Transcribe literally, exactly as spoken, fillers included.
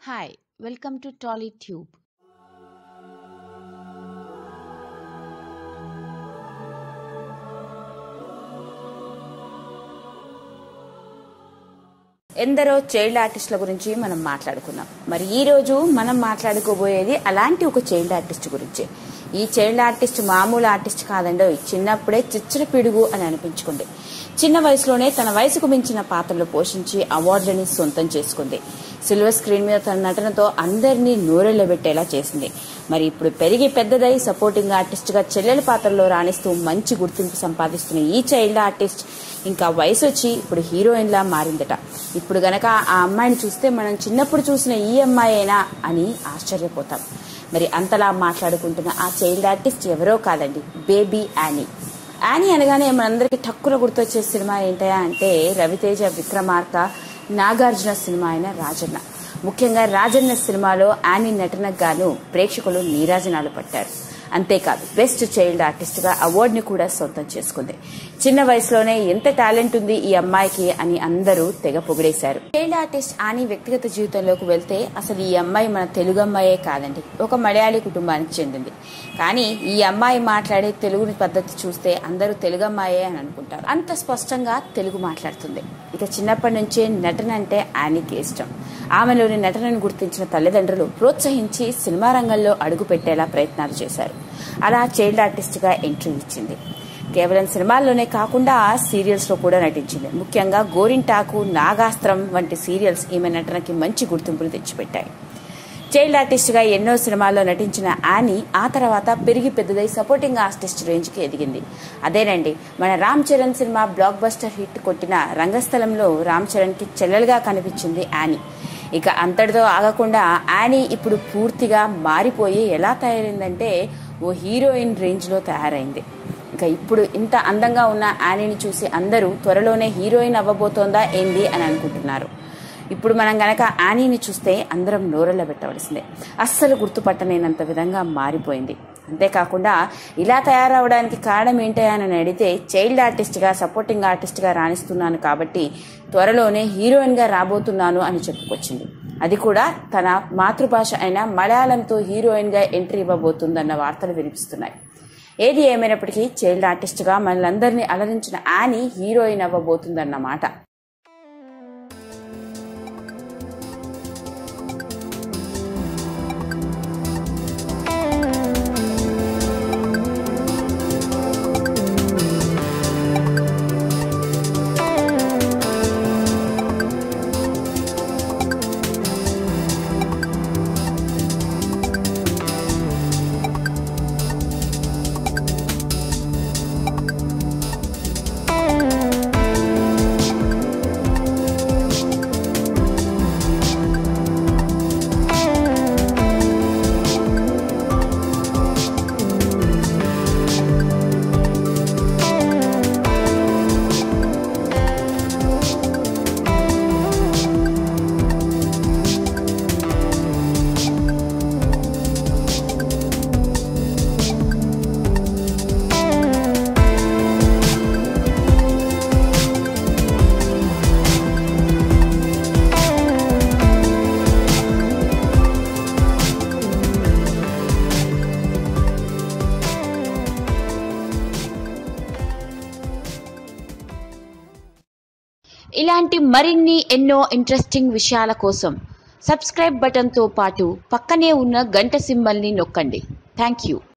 Hi, welcome to TollyTube. ఎందరో child ఆర్టిస్టుల గురించి మనం మాట్లాడుకున్నాం. మరి ఈ రోజు మనం మాట్లాడుకోబోయేది అలాంటి ఒక చైల్డ్ ఆర్టిస్ట్ గురించి. ఈ చైల్డ్ ఆర్టిస్ట్ మామూలు ఆర్టిస్ట్ కాదండో, చిన్నప్పుడే చిచ్చర పిడుగు అని అనిపించుకుంది. చిన్న వయసులోనే తన వయసుకు మించిన పాత్రలు పోషించి అవార్డులని సొంతం చేసుకుంది. సిల్వర్ స్క్రీన్ మీద తన నటనతో అందరినీ నోరెళ్లబెట్టేలా చేసింది. మరి ఇప్పుడు పెరిగి పెద్దదై సపోర్టింగ్ ఆర్టిస్ట్ గా చెల్లెల పాత్రలో రాణిస్తూ మంచి గుర్తింపు సంపాదిస్తున్న ఈ చైల్డ్ ఆర్టిస్ట్ ఇంకా వయసు వచ్చి ఇప్పుడు హీరోయిన్ లా మారిందట. ఇప్పుడు గనక ఆ అమ్మాయిని చూస్తే మనం చిన్నప్పుడు చూసిన ఈ అమ్మాయేనా అని ఆశ్చర్యపోతాం. మరి అంతలా మాట్లాడుకుంటున్న ఆ చైల్డ్ ఆర్టిస్ట్ ఎవరో కాదండి, బేబీ యానీ. యానీ అనగానే మనందరికీ టక్కున గుర్తొచ్చే సినిమా ఏంటయా అంటే రవితేజ, విక్రమార్క, నాగార్జున సినిమా అయిన రాజన్న. ముఖ్యంగా రాజన్న సినిమాలో యానీ నటనకు గాను ప్రేక్షకులు నీరాజనాలు పట్టారు. అంతేకాదు బెస్ట్ చైల్డ్ ఆర్టిస్ట్ గా అవార్డు ని కూడా సొంతం చేసుకుంది. చిన్న వయసులోనే ఎంత టాలెంట్ ఉంది ఈ అమ్మాయికి అని అందరూ తెగ పొగిడేశారు. చైల్డ్ ఆర్టిస్ట్ యానీ వ్యక్తిగత జీవితంలోకి వెళ్తే అసలు ఈ అమ్మాయి మన తెలుగు అమ్మాయే కాదండి, ఒక మలయాళీ కుటుంబానికి చెందింది. కానీ ఈ అమ్మాయి మాట్లాడే తెలుగు పద్ధతి చూస్తే అందరూ తెలుగు అమ్మాయే అని అనుకుంటారు. అంత స్పష్టంగా తెలుగు మాట్లాడుతుంది. ఇక చిన్నప్పటి నుంచే నటన అంటే యానీకి ఇష్టం. ఆమెలోని నటనను గుర్తించిన తల్లిదండ్రులు ప్రోత్సహించి సినిమా రంగంలో అడుగు పెట్టేలా ప్రయత్నాలు చేశారు. అలా చైల్డ్ ఆర్టిస్ట్ గా ఎంట్రీ ఇచ్చింది. కేవలం సినిమాల్లోనే కాకుండా సీరియల్స్ లో కూడా నటించింది. ముఖ్యంగా గోరింటాకు, నాగాస్త్రం వంటి సీరియల్స్ ఈమె నటనకి మంచి గుర్తింపులు తెచ్చిపెట్టాయి. చైల్డ్ ఆర్టిస్ట్ గా ఎన్నో సినిమాల్లో నటించిన యానీ ఆ తర్వాత పెరిగి పెద్దదై సపోర్టింగ్ ఆర్టిస్ట్ రేంజ్ కి ఎదిగింది. అదేనండి మన Ram Charan cinema blockbuster hit కొట్టిన రంగస్థలంలో రామ్ చరణ్ కి చెల్లెలుగా కనిపించింది యానీ. ఇక అంతటితో ఆగకుండా యానీ ఇప్పుడు పూర్తిగా మారిపోయి ఎలా తయారైందంటే ఓ హీరోయిన్ రేంజ్ లో తయారైంది. ఇక ఇప్పుడు ఇంత అందంగా ఉన్న యానీని చూసి అందరూ త్వరలోనే హీరోయిన్ అవ్వబోతోందా ఏంది అని అనుకుంటున్నారు. ఇప్పుడు మనం గనక యానీని చూస్తే అందరం నోరెళ్ల పెట్టవలసిందే. అస్సలు గుర్తుపట్టలేనంత విధంగా మారిపోయింది. అంతేకాకుండా ఇలా తయారవడానికి కారణం ఏంటని అడిగితే చైల్డ్ ఆర్టిస్ట్ గా సపోర్టింగ్ ఆర్టిస్ట్ గా రాణిస్తున్నాను కాబట్టి త్వరలోనే హీరోయిన్ గా రాబోతున్నాను అని చెప్పుకొచ్చింది. అది కూడా తన మాతృభాష అయిన మలయాళంతో హీరోయిన్ గా ఎంట్రీ ఇవ్వబోతుందన్న వార్తలు వినిపిస్తున్నాయి. ఏది ఏమైనప్పటికీ చైల్డ్ ఆర్టిస్ట్ గా మనలందరినీ అలరించిన యానీ హీరోయిన్ అవ్వబోతుందన్నమాట. ఇలాంటి మరిన్ని ఎన్నో ఇంట్రెస్టింగ్ విషయాల కోసం సబ్స్క్రైబ్ బటన్తో పాటు పక్కనే ఉన్న గంట సింబల్ని నొక్కండి. Thank you.